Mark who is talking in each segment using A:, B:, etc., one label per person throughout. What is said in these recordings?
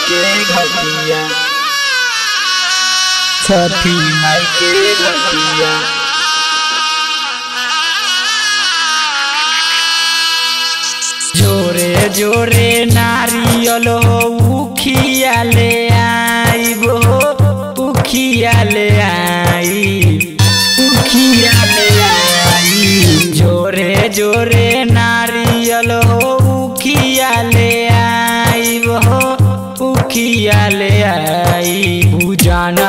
A: के घटिया, छठी माई के घटिया। जोरे जोरे नारियल हो उखिया ले आइबो, उखिया ले आई, उखिया ले आई। जोरे जोरे नारियल हो उखिया ले आइबो, उखिया ले आई। पूजा न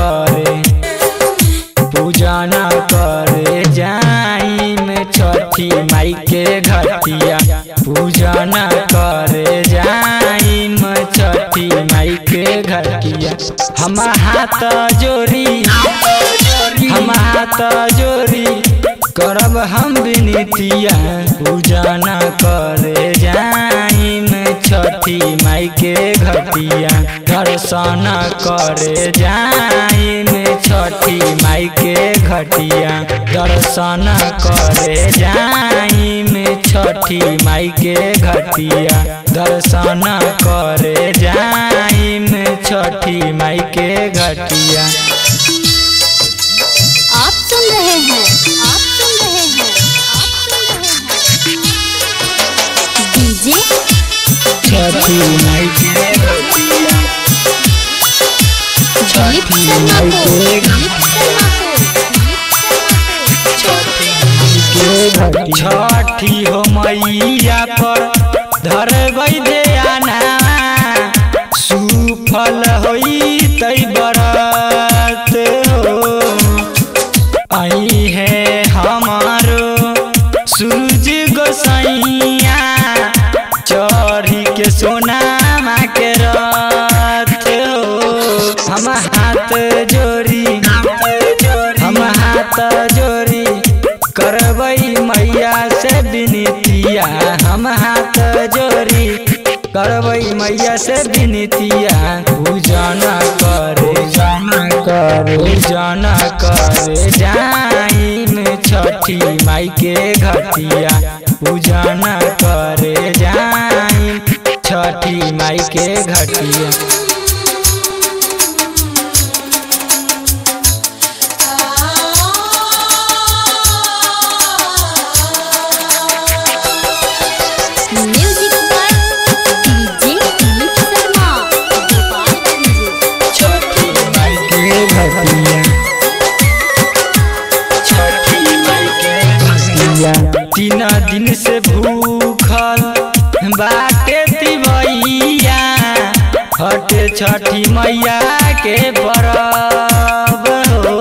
A: करे जाई में छठी माई के घटिया, पूजा न करे जाई में छठी माई के घटिया। हम हाथ जोड़ी, हम हाथ जोड़ी करब हम विनतिया, पूजा न करे जाई में छठी माई के घटिया। दर्शन करे जाई में छठी माई के घटिया, दर्शन करे जाई में छठी माई के घटिया, दर्शन करे जाई में छठी माई के घटिया।
B: आप सुन रहे हैं, आप सुन रहे हैं, डीजे
A: छठी माई के घटिया, छठी माई के घटिया। छठी हो मैया पर धरबै ध्याना, सुफल होई तै बरत हो। आई है हमारो सूरज गोसाइया, चढ़ी के सोना के रथ हो। हम हाथ जोड़ी, हम हाथ जोड़ी करबै मैया से विनतिया, हम हाथ जोड़ी करबै मैया से विनतिया। पूजा न करे, पूजा न करे जाई में छठी माई के घटिया, पूजा न करे जाई छठी माई के घटिया।
B: म्यूजिक पर डीजे शर्मा,
A: छठी माई के घटिया, छठी माई के घटिया। 3 दिन से भूखल बाटे तिवैया, हटे छठी मैया के परब हो।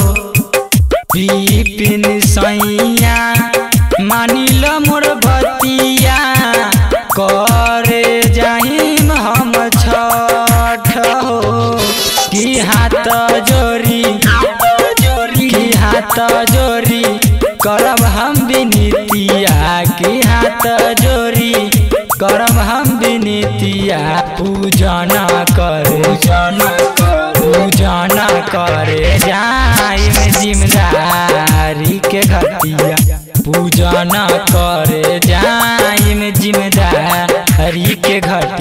A: विपिन सैया मानिल मोर बतिया, करे जाहिम हम छठ हो। की हाथ जोड़ी, की हाथ जोड़ी करब हम विनतिया, की हाथ जोड़ी करब हम विनतिया। पूजा न करे, पूजा न करे जाई में जिम्मेदारी के घटिया, पूजा न करे जाई में जिम्मेदारी के घटिया।